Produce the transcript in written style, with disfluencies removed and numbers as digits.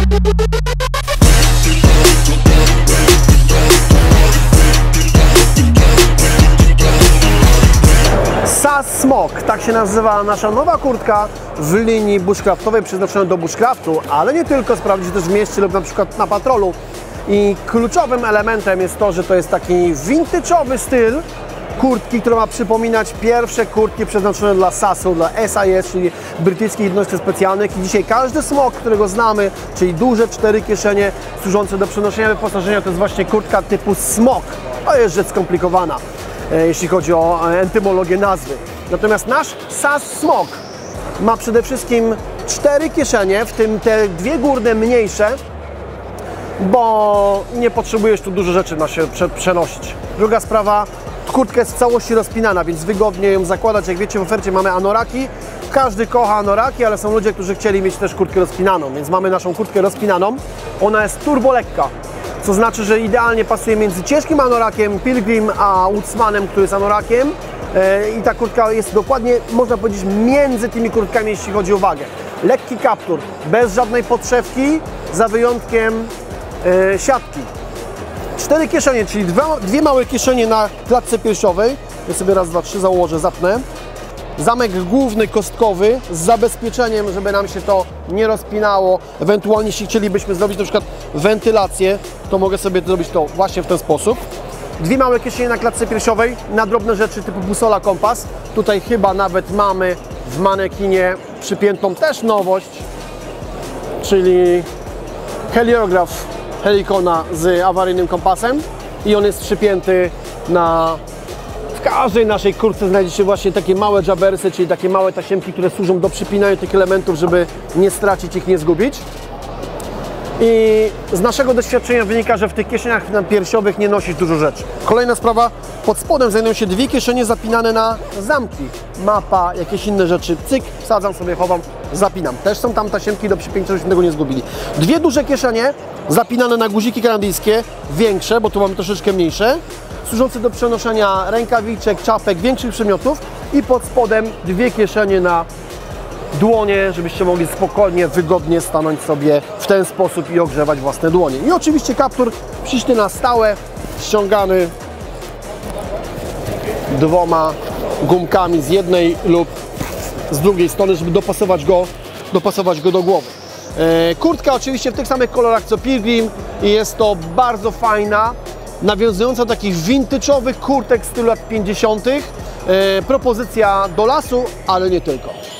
SAS Smog, tak się nazywa nasza nowa kurtka w linii bushcraftowej przeznaczona do bushcraftu, ale nie tylko, sprawdzi się też w mieście lub na przykład na patrolu. I kluczowym elementem jest to, że to jest taki vintage'owy styl kurtki, która ma przypominać pierwsze kurtki przeznaczone dla SAS-u, dla SIS, czyli brytyjskich jednostek specjalnych. I dzisiaj każdy smog, którego znamy, czyli duże 4 kieszenie służące do przenoszenia wyposażenia, to jest właśnie kurtka typu smog. To jest rzecz skomplikowana, jeśli chodzi o etymologię nazwy. Natomiast nasz SAS Smog ma przede wszystkim 4 kieszenie, w tym te 2 górne mniejsze, bo nie potrzebujesz tu dużo rzeczy na się przenosić. Druga sprawa, kurtka jest w całości rozpinana, więc wygodnie ją zakładać. Jak wiecie, w ofercie mamy anoraki. Każdy kocha anoraki, ale są ludzie, którzy chcieli mieć też kurtkę rozpinaną, więc mamy naszą kurtkę rozpinaną. Ona jest turbo lekka, co znaczy, że idealnie pasuje między ciężkim anorakiem Pilgrim a Woodsmanem, który jest anorakiem. I ta kurtka jest dokładnie, można powiedzieć, między tymi kurtkami, jeśli chodzi o wagę. Lekki kaptur, bez żadnej podszewki, za wyjątkiem siatki. 4 kieszenie, czyli dwie małe kieszenie na klatce piersiowej. Ja sobie raz, dwa, trzy założę, zapnę. Zamek główny kostkowy z zabezpieczeniem, żeby nam się to nie rozpinało. Ewentualnie, jeśli chcielibyśmy zrobić na przykład wentylację, to mogę sobie zrobić to właśnie w ten sposób. 2 małe kieszenie na klatce piersiowej, na drobne rzeczy typu busola, kompas. Tutaj chyba nawet mamy w manekinie przypiętą też nowość, czyli heliograf Helicona z awaryjnym kompasem i on jest przypięty na... W każdej naszej kurtce znajdziecie właśnie takie małe jabbersy, czyli takie małe tasiemki, które służą do przypinania tych elementów, żeby nie stracić ich, nie zgubić. I z naszego doświadczenia wynika, że w tych kieszeniach piersiowych nie nosisz dużo rzeczy. Kolejna sprawa, pod spodem znajdują się 2 kieszenie zapinane na zamki. Mapa, jakieś inne rzeczy, cyk, wsadzam sobie, chowam, zapinam. Też są tam tasiemki do przypięcia, żebyśmy tego nie zgubili. 2 duże kieszenie zapinane na guziki kanadyjskie, większe, bo tu mamy troszeczkę mniejsze, służące do przenoszenia rękawiczek, czapek, większych przedmiotów i pod spodem 2 kieszenie na dłonie, żebyście mogli spokojnie, wygodnie stanąć sobie w ten sposób i ogrzewać własne dłonie. I oczywiście kaptur przyszty na stałe, ściągany 2 gumkami z jednej lub z drugiej strony, żeby dopasować go do głowy. Kurtka oczywiście w tych samych kolorach co Pilgrim i jest to bardzo fajna, nawiązująca do takich vintage'owych kurtek stylu lat 50. Propozycja do lasu, ale nie tylko.